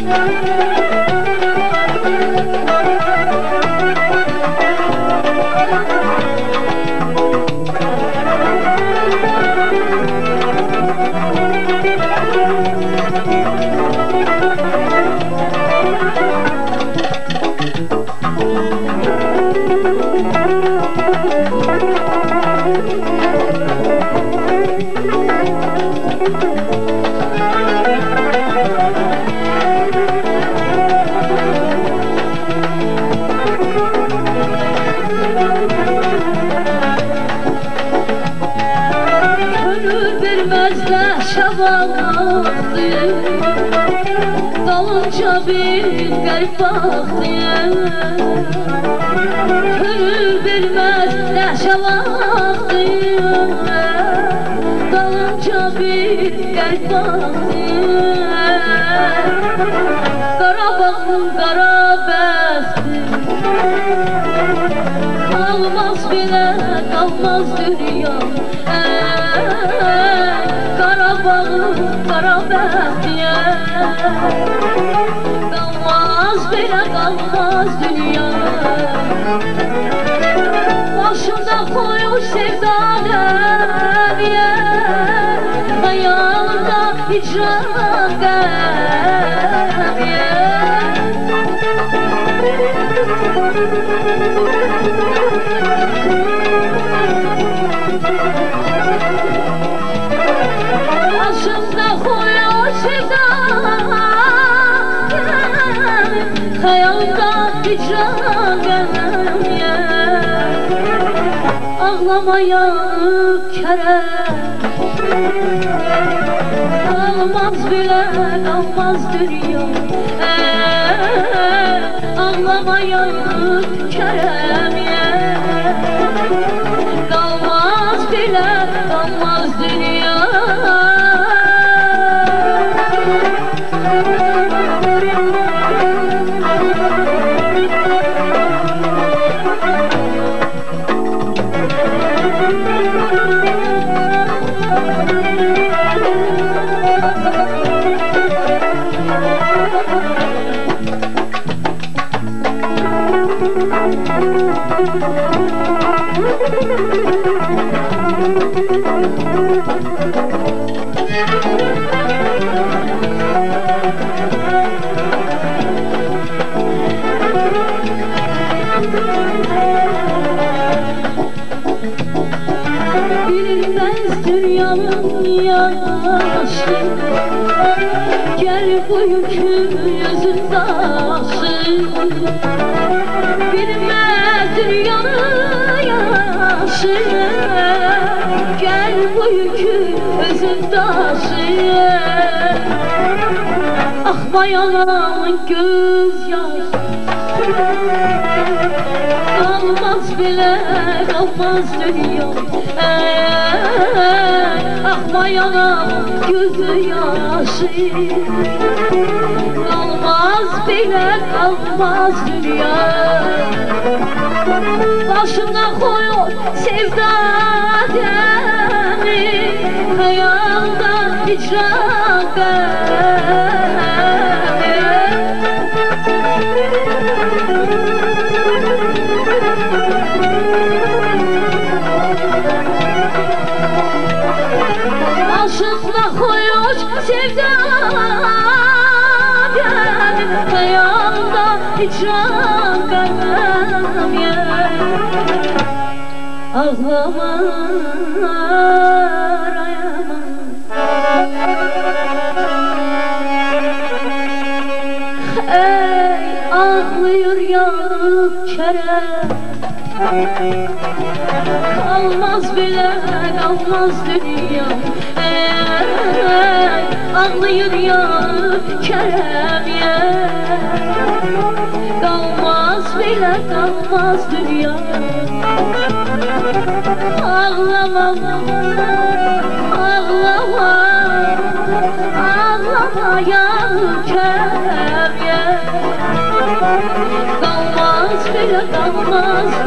Dalınca bir garip baktı, gönül bilmez neşe baktı. Dalınca bir garip baktı, Qarabağın qara bəxti. Qalmaz bile qalmaz dünya, Qarabağın qara bəxti. Qalmaz bile qalmaz dünya. Başımda koymuş sevda deviye, hayalımda hicran deviye. Başımda koymuş sevda deviye, hayalımda hicran deviye. Ağlamaya kerem, kalmaz bile kalmaz dünya. Ağlamaya kerem, kalmaz bile kalmaz dünya. Bilmez dünyanın yaşı, gel bu yükün yüzün taşı. Bilmez dünyanın yaşı, gel bu yükün yüzün taşı. Akmayan gözyaşı, kalmaz bile kalmaz dünya. Akmayan gözü yaşı, kalmaz bile kalmaz dünya. Başına koyuyor sevda demi, hayalda hicran demi. Başına koyuyor sevda demi, hayalda hicran demi. Ağlama arayama, ey ağlıyor yanıp kerem. Kalmaz bile kalmaz dünya, ağlıyor yanıp kerem. Kalmaz bile kalmaz dünya. Ağlama, ağlama, ağlama yanıp kerem. Kalmaz bile kalmaz